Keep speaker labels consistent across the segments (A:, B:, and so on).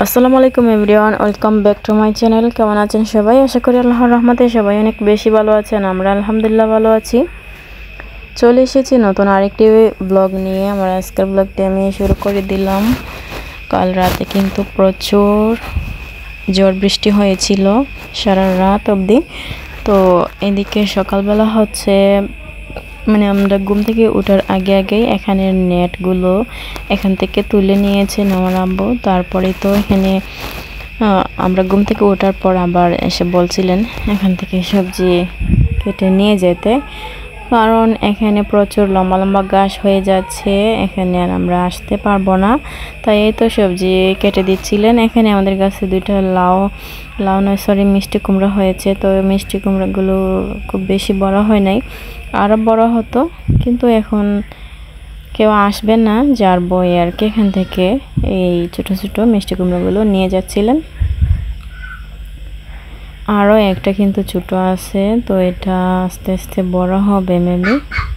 A: আসসালামু আলাইকুম everyone, welcome back to my channel. কেমন আছেন সবাই? আশা করি আল্লাহর রহমতে সবাই অনেক বেশি ভালো আছেন। আমরা আলহামদুলিল্লাহ ভালো আছি। চলে এসেছি নতুন আরেকটি ব্লগ নিয়ে। আমার আজকের ব্লগটি আমি শুরু করে দিলাম। কাল রাতে কিন্তু প্রচুর ঝড় বৃষ্টি হয়েছিল সারা রাত অবধি। তো এদিকে সকালবেলা আমরা ঘুম থেকে ওঠার আগেই এখানের নেটগুলো এখান থেকে তুলে নিয়েছেন আমার আব্বু। তারপরে তো এখানে আমরা ঘুম থেকে ওঠার পর আবার এসে বলছিলেন এখান থেকে সবজি কেটে নিয়ে যেতে, কারণ এখানে প্রচুর লম্বা লম্বা ঘাস হয়ে যাচ্ছে, এখানে আর আমরা আসতে পারবো না। তাই এই তো সবজি কেটে দিচ্ছিলেন। এখানে আমাদের কাছে দুইটা মিষ্টি কুমড়া হয়েছে। তো মিষ্টি কুমড়াগুলো খুব বেশি বড় হয় নাই, আরও বড় হতো, কিন্তু এখন কেউ আসবে না, যার বই আর কি এখান থেকে এই ছোট ছোট মিষ্টি কুমড়াগুলো নিয়ে যাচ্ছিলেন। আরও একটা কিন্তু ছোট আছে, তো এটা আস্তে আস্তে বড় হবে মেবি।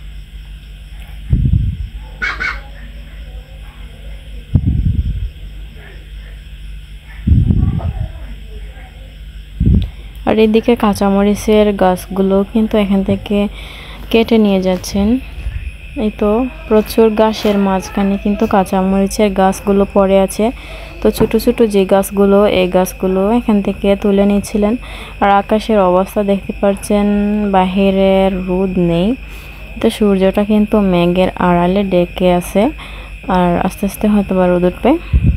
A: আর এদিকে কাঁচামরিচের গাছগুলো কিন্তু এখান থেকে কেটে নিয়ে যাচ্ছেন। এই তো প্রচুর গাছের মাঝখানে কিন্তু কাঁচামরিচের গাছগুলো পড়ে আছে। তো ছোট ছোট যে গাছগুলো, এই গাছগুলো এখান থেকে তুলে নিচ্ছিলেন। আর আকাশের অবস্থা দেখতে পাচ্ছেন, বাহিরের রোদ নেই, তো সূর্যটা কিন্তু মেঘের আড়ালে ডেকে আছে। আর আস্তে আস্তে হয়তো বা রোদ উঠবে।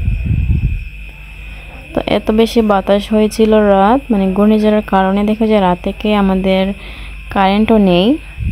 A: তো এত বেশি বাতাস হয়েছিল রাত, ঘূর্ণিঝড়ের কারণে দেখা যায় রাত থেকে আমাদের কারেন্টও নেই।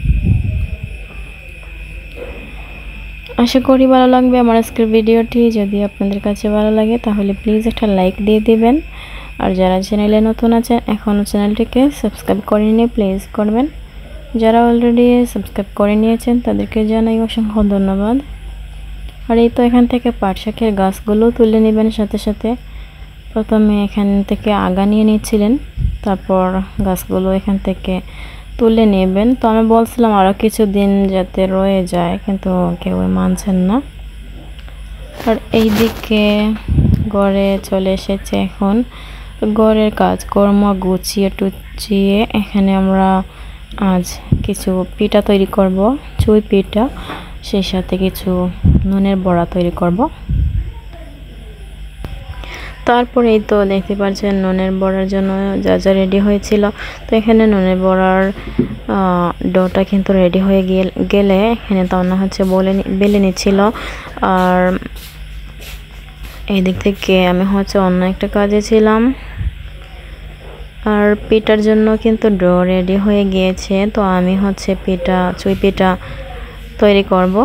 A: আশা করি ভালো লাগবে আমার আজকের ভিডিওটি। যদি আপনাদের কাছে ভালো লাগে তাহলে প্লিজ একটা লাইক দিয়ে দিবেন। আর যারা চ্যানেলে নতুন আছেন, এখনও চ্যানেলটিকে সাবস্ক্রাইব করেননি, প্লিজ করবেন। যারা অলরেডি সাবস্ক্রাইব করে নিয়েছেন তাদেরকে জানাই অসংখ্য ধন্যবাদ। আর এই তো এখান থেকে পাট শাকের গাছগুলো তুলে নেবেন সাথে সাথে। প্রথমে এখান থেকে আগা নিয়ে নিচ্ছিলেন, তারপর গাছগুলো এখান থেকে তুলে নেবেন। তো আমি বলছিলাম আরও কিছু দিন যাতে রয়ে যায়, কিন্তু কেউ মানছেন না। আর এই দিকে ঘরে চলে এসেছে এখন। ঘরের কাজকর্ম গুছিয়ে টুচিয়ে এখানে আমরা আজ কিছু পিঠা তৈরি করব, চুই পিঠা, সেই সাথে কিছু নুনের বড়া তৈরি করব। তারপরে এই তো দেখতে পাচ্ছেন নুনের বড়ার জন্য যা যা রেডি হয়েছিল। তো এখানে নুনের বড়ার ডোটা কিন্তু রেডি হয়ে গেলে এখানে তন্না বেলে নিচ্ছিল। আর এই দিক থেকে আমি অন্য একটা কাজে ছিলাম। আর পিঠার জন্য কিন্তু ডো রেডি হয়ে গিয়েছে। তো আমি চুই পিঠা তৈরি করব।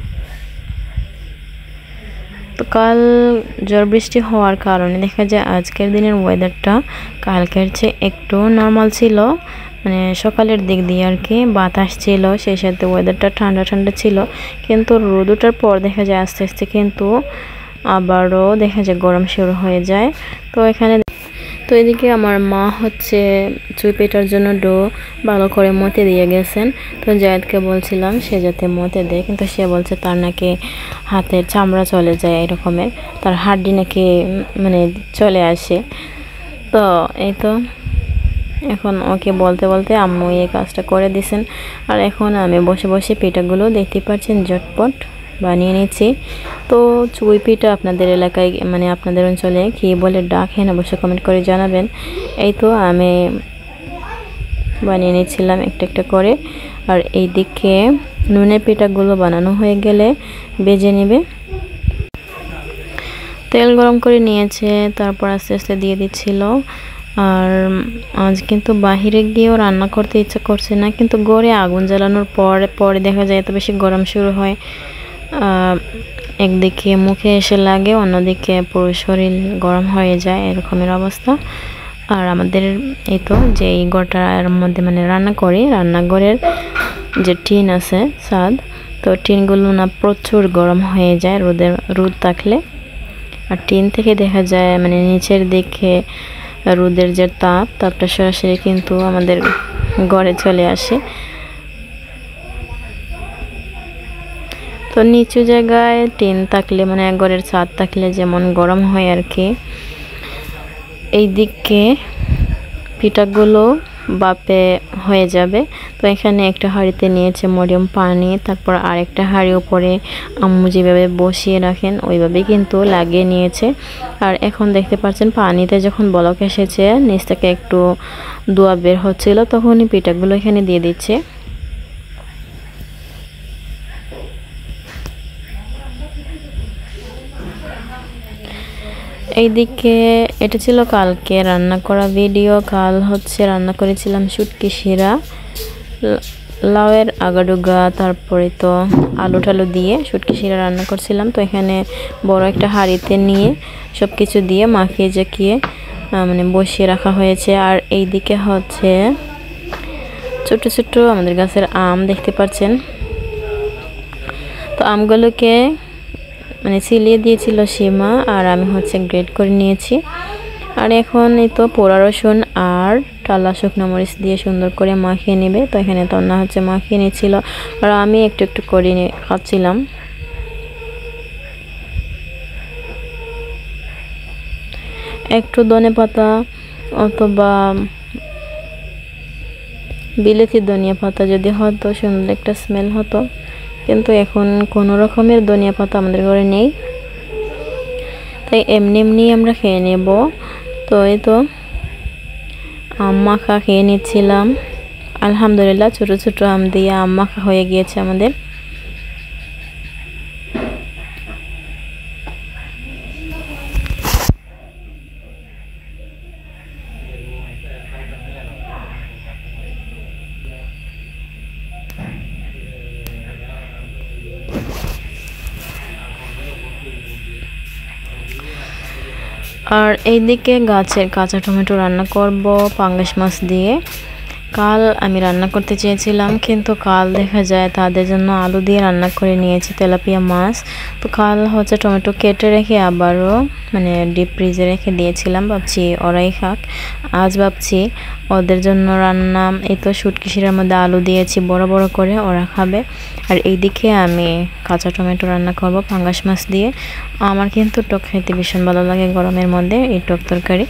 A: তো কাল ঝড় বৃষ্টি হওয়ার কারণে দেখা যায় আজকের দিনের ওয়েদারটা কালকের চেয়ে একটু নর্মাল ছিল। সকালের দিক দিয়ে আর কি বাতাস ছিল, সেই সাথে ওয়েদারটা ঠান্ডা ঠান্ডা ছিল। কিন্তু রোদ ওঠার পর দেখা যায় আস্তে আস্তে কিন্তু আবারও দেখা যায় গরম শুরু হয়ে যায়। তো এদিকে আমার মা চুই পিঠার জন্য ডো ভালো করে মতে দিয়ে গেছেন। তো জায়েদকে বলছিলাম সে যাতে মতে দেয়, কিন্তু সে বলছে তার নাকি হাতের চামড়া চলে যায়, এরকমের তার হাড্ডি নাকি চলে আসে। তো এই তো এখন ওকে বলতে বলতে আম্মু এই কাজটা করে দিছেন। আর এখন আমি বসে বসে পিঠাগুলো দেখতে পাচ্ছেন ঝটপট বানিয়ে নিচ্ছি। তো চুই পিঠা আপনাদের এলাকায় আপনাদের অঞ্চলে কী বলে ডাকেন অবশ্যই কমেন্ট করে জানাবেন। এই তো আমি বানিয়ে নিচ্ছিলাম একটা একটা করে। আর এই দিকে নুনের পিঠাগুলো বানানো হয়ে গেলে ভেজে নেবে। তেল গরম করে নিয়েছে, তারপর আস্তে আস্তে দিয়ে দিচ্ছিল। আর আজ কিন্তু বাহিরে গিয়েও রান্না করতে ইচ্ছা করছে না, কিন্তু ঘরে আগুন জ্বালানোর পরে দেখা যায় এত বেশি গরম শুরু হয়, একদিকে মুখে এসে লাগে, অন্যদিকে পুরো শরীর গরম হয়ে যায়, এরকমের অবস্থা। আর আমাদের এই তো যে এই ঘরটার মধ্যে রান্না করি, রান্নাঘরের যে টিন আছে ছাদ, তো টিনগুলো না প্রচুর গরম হয়ে যায় রোদ থাকলে। আর টিন থেকে দেখা যায় নিচের দিকে রোদের যে তাপটা সরাসরি কিন্তু আমাদের ঘরে চলে আসে। তো নিচু জায়গায় টিন থাকলে ঘরের ছাদ থাকলে যেমন গরম হয় আর কি, এইদিকে পিঠাগুলো বাপে হয়ে যাবে। তো এখানে একটা হাঁড়িতে নিয়েছে মরিয়ম পানি, তারপর আরেকটা হাঁড়ি উপরে আম্মু যেভাবে বসিয়ে রাখেন ওইভাবে কিন্তু লাগিয়ে নিয়েছে। আর এখন দেখতে পাচ্ছেন পানিতে যখন বলক এসেছে নিচ থেকে একটু ধোঁয়া বের হচ্ছিল, তখনই পিঠাগুলো এখানে দিয়ে দিচ্ছে। এইদিকে এটা ছিল কালকে রান্না করা ভিডিও। কাল হচ্ছে রান্না করেছিলাম শুটকি শিরা, লাউয়ের আগাডুগা, তারপরে তো আলু টালু দিয়ে শুটকি শিরা রান্না করছিলাম। তো এখানে বড় একটা হাঁড়িতে নিয়ে সব কিছু দিয়ে মাখিয়ে জাকিয়ে মানে বসিয়ে রাখা হয়েছে। আর এইদিকে হচ্ছে ছোট ছোট আমাদের গাছের আম দেখতে পাচ্ছেন। তো আমগুলোকে মানে ছিলিয়ে দিয়েছিল সীমা, আর আমি হচ্ছে গ্রেড করে নিয়েছি। আর এখন এই তো পোড়া রসুন আর টালা শুকনো মরিচ দিয়ে সুন্দর করে মাখিয়ে নেবে। তো এখানে তন্না হচ্ছে মাখিয়ে নিয়েছিল, আর আমি একটু একটু করে খাচ্ছিলাম। একটু ধনেপাতা অথবা বিলেতি ধনিয়া পাতা যদি হতো সুন্দর একটা স্মেল হতো, কিন্তু এখন কোনো রকমের ধনিয়া পাতা আমাদের ঘরে নেই, তাই এমনি এমনি আমরা খেয়ে নেব। তো এই তো আম মাখা খেয়ে নিচ্ছিলাম। আলহামদুলিল্লাহ ছোট ছোট আম দিয়ে আম মাখা হয়ে গিয়েছে আমাদের। আর এইদিকে গাছের কাঁচা টমেটো রান্না করব পাঙ্গাস মাছ দিয়ে। কাল আমি রান্না করতে চেয়েছিলাম, কিন্তু কাল দেখা যায় তাদের জন্য আলু দিয়ে রান্না করে নিয়েছি তেলাপিয়া মাছ। তো কাল হচ্ছে টমেটো কেটে রেখে আবারও মানে ডিপ ফ্রিজে রেখে দিয়েছিলাম, ভাবছি ওরাই খাক। আজ ভাবছি ওদের জন্য রান্না, এই তো শুটকি শিরার মধ্যে আলু দিয়েছি বড় বড় করে, ওরা খাবে। আর এইদিকে আমি কাঁচা টমেটো রান্না করব পাঙ্গাস মাছ দিয়ে। আমার কিন্তু টক খেতে ভীষণ ভালো লাগে গরমের মধ্যে এই টক তরকারি।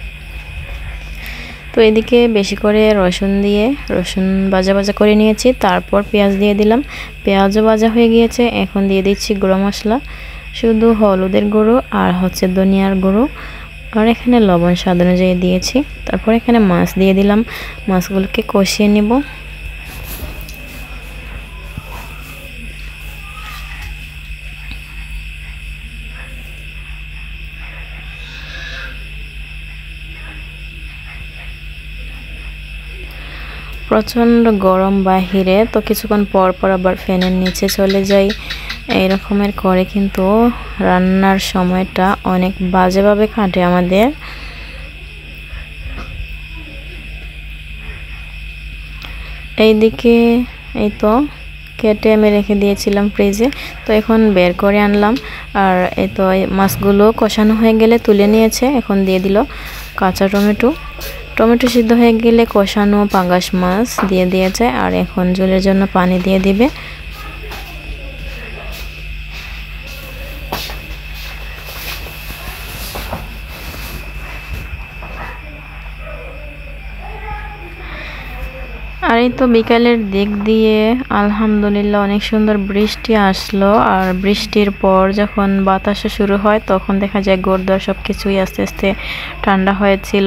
A: তো এদিকে বেশি করে রসুন দিয়ে রসুন ভাজা ভাজা করে নিয়েছি, তারপর পেঁয়াজ দিয়ে দিলাম। পেঁয়াজও ভাজা হয়ে গিয়েছে, এখন দিয়ে দিচ্ছি গুঁড়ো মশলা, শুধু হলুদের গুঁড়ো আর হচ্ছে ধনিয়ার গুঁড়ো, আর এখানে লবণ স্বাদ অনুযায়ী দিয়েছি। তারপর এখানে মাছ দিয়ে দিলাম, মাছগুলোকে কষিয়ে নেব। প্রচণ্ড গরম বাহিরে, তো কিছুক্ষণ পর পর আবার ফ্যানের নিচে চলে যাই। এই রকমের করে কিন্তু রান্নার সময়টা অনেক বাজেভাবে কাটে আমাদের। এইদিকে এই তো কেটে আমি রেখে দিয়েছিলাম ফ্রিজে, তো এখন বের করে আনলাম। আর এই তো মাছগুলো কষানো হয়ে গেলে তুলে নিয়েছে, এখন দিয়ে দিল কাঁচা টমেটো। টমেটো সিদ্ধ হয়ে গেলে কষানো পাঙ্গাস মাছ দিয়ে দিয়েছে, আর এখন ঝোলের জন্য পানি দিয়ে দিবে। আর এই তো বিকালের দিক দিয়ে আলহামদুলিল্লাহ অনেক সুন্দর বৃষ্টি আসলো। আর বৃষ্টির পর যখন বাতাসও শুরু হয় তখন দেখা যায় ঘরদোর সব কিছুই আস্তে আস্তে ঠান্ডা হয়েছিল।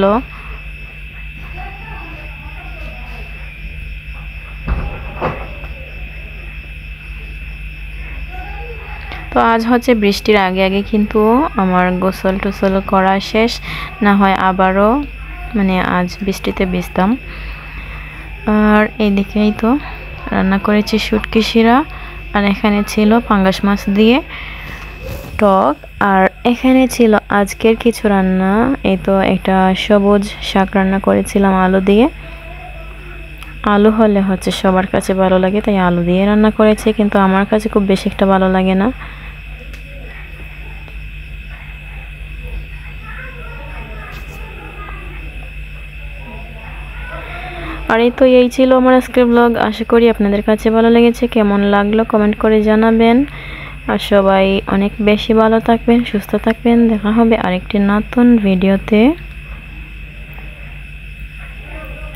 A: তো আজ হচ্ছে বৃষ্টির আগে আগে কিন্তু আমার গোসল টোসল করা শেষ, না হয় আবারও মানে আজ বৃষ্টিতে ভিজতাম। আর এইদিকেই তো রান্না করেছি শুটকি শিরা, আর এখানে ছিল পাঙ্গাস মাছ দিয়ে টক, আর এখানে ছিল আজকের কিছু রান্না। এই তো একটা সবুজ শাক রান্না করেছিলাম আলু দিয়ে। আলু হলে হচ্ছে সবার কাছে ভালো লাগে, তাই আলু দিয়ে রান্না করেছি, কিন্তু আমার কাছে খুব বেশি একটা ভালো লাগে না। আর এই ছিল আমার আজকের ব্লগ। আশা করি আপনাদের কাছে ভালো লেগেছে। কেমন লাগলো কমেন্ট করে জানাবেন। আর সবাই অনেক বেশি ভালো থাকবেন, সুস্থ থাকবেন। দেখা হবে আরেকটি নতুন ভিডিওতে।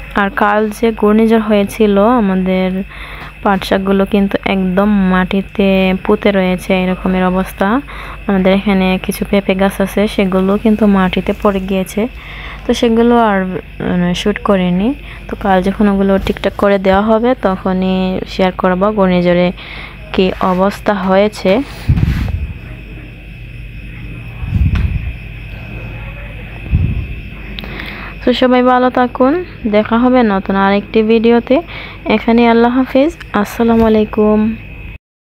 A: আর কাল যে ঘূর্ণিঝড় হয়েছিল আমাদের পাট শাকগুলো কিন্তু একদম মাটিতে পুঁতে রয়েছে, এরকমের অবস্থা। আমাদের এখানে কিছু পেঁপে গাছ আছে, সেগুলো কিন্তু মাটিতে পড়ে গিয়েছে, তো সেগুলো আর শ্যুট করিনি। তো কাল যখন ওগুলো ঠিকঠাক করে দেওয়া হবে তখনই শেয়ার করবো ঘূর্ণিঝড়ে কি অবস্থা হয়েছে। তো সবাই ভালো থাকুন, দেখা হবে নতুন আরেকটি ভিডিওতে। এখানে আল্লাহ হাফিজ, আসসালামু আলাইকুম।